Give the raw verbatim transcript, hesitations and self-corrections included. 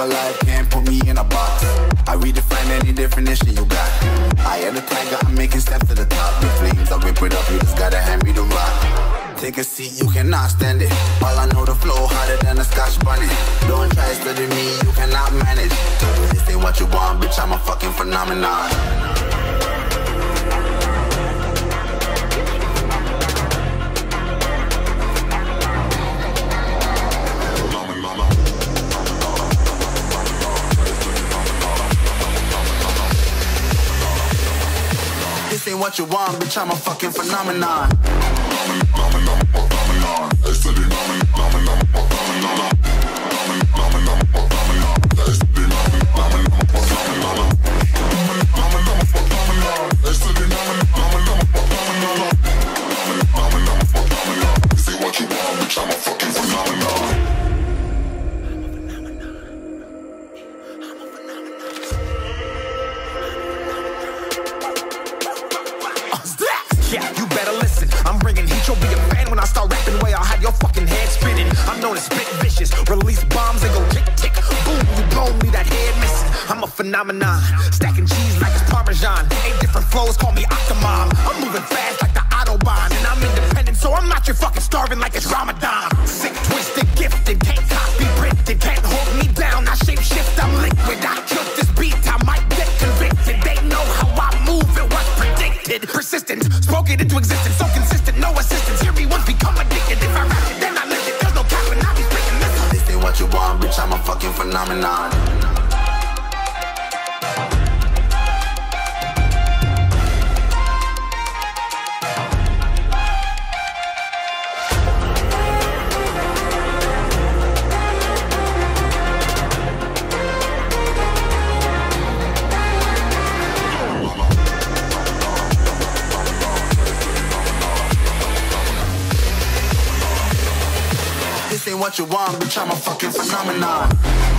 life, can't put me in a box. I redefine any definition you got. I am the tiger, I'm making steps to the top. The flames, I rip it up, you just gotta hand me the rock. Take a seat, you cannot stand it. All I know, the flow harder than a Scotch bunny. Don't try studying me, you cannot manage. This ain't what you want, bitch, I'm a fucking phenomenon. This ain't what you want, bitch, I'm a fucking phenomenon. Yeah, you better listen. I'm bringing heat, you'll be a fan when I start rapping. Way I'll have your fucking head spinning. I'm known as spit vicious, release bombs and go tick tick. Boom, you blow me that head missing. I'm a phenomenon, stacking cheese like it's Parmesan. Eight different flows, call me Octomom. I'm moving fast like the Autobahn, and I'm independent, so I'm not your fucking starving like it's Ramadan. Sick, twisted, gifted, can't copy, printed, can't hold me down. I shape shift, I'm liquid. I killed this beat, I might get convicted. They know how I move, it was predicted. Persistent, spoke it into existence, so consistent, no assistance. Hear me once, become addicted. If I rap it, then I live it. There's no cap and I'll be speaking this. This ain't what you want, bitch, I'm a fucking phenomenon. This ain't what you want, bitch, I'm a fucking phenomenon.